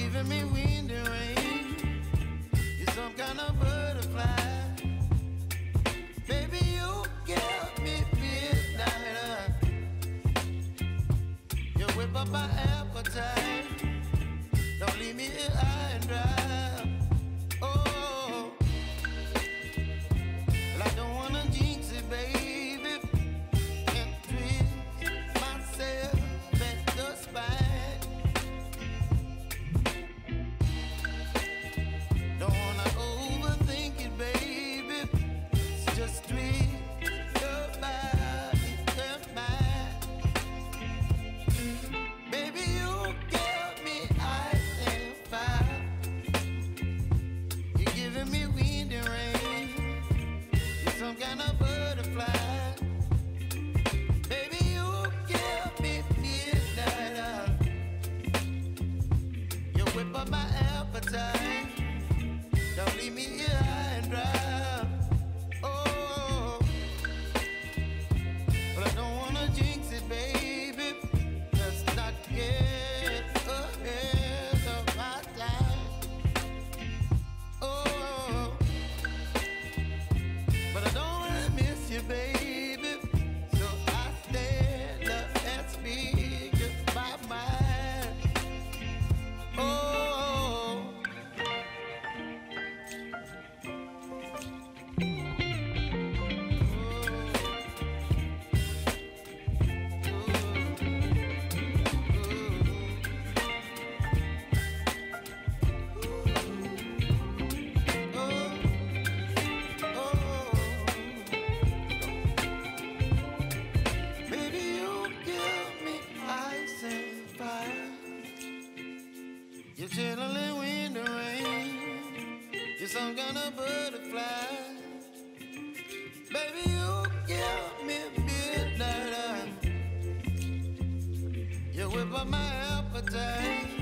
giving me wind and rain. You're some kind of butterfly. Baby, you give me midnight. You whip up my appetite. Don't leave me here high and dry. Oh, well, I don't wanna jinx it, baby, and twist myself at the spine. Don't wanna overthink it, baby. It's just twist your body and mine. Baby, you give me ice and fire. You're giving me wind and rain. You're some kind of butterfly. Baby, you give me midnight. You whip up my appetite. Don't leave me here high and dry. Oh, but I don't wanna jinx it, baby. Let's not get ahead of my time. Oh, but I don't wanna miss you, baby. So I stand up and speak my mind. Oh, baby, you give me ice and fire. You're chilling wind and rain. You're some kind of butterfly. Baby, you give me midnight. You whip up my appetite.